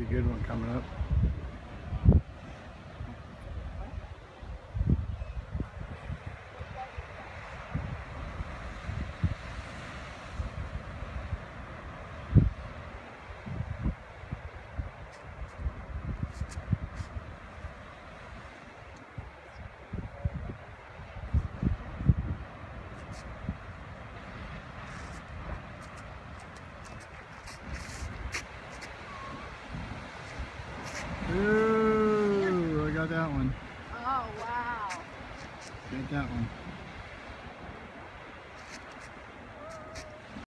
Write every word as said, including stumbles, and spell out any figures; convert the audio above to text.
good one coming up. Ooh, I got that one. Oh, wow. Got that one.